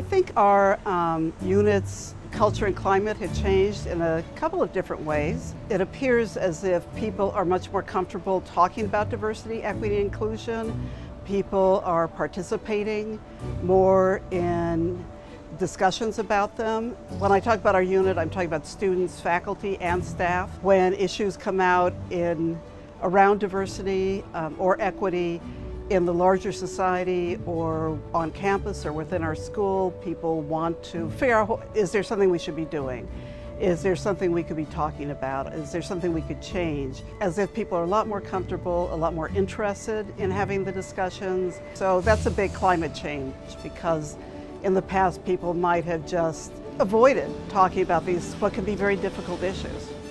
think our unit's culture and climate had changed in a couple of different ways. It appears as if people are much more comfortable talking about diversity, equity, and inclusion. People are participating more in discussions about them. When I talk about our unit, I'm talking about students, faculty, and staff. When issues come out around diversity or equity in the larger society or on campus or within our school, people want to figure out, is there something we should be doing? Is there something we could be talking about? Is there something we could change? As if people are a lot more comfortable, a lot more interested in having the discussions. So that's a big climate change, because in the past people might have just avoided talking about these, what can be very difficult issues.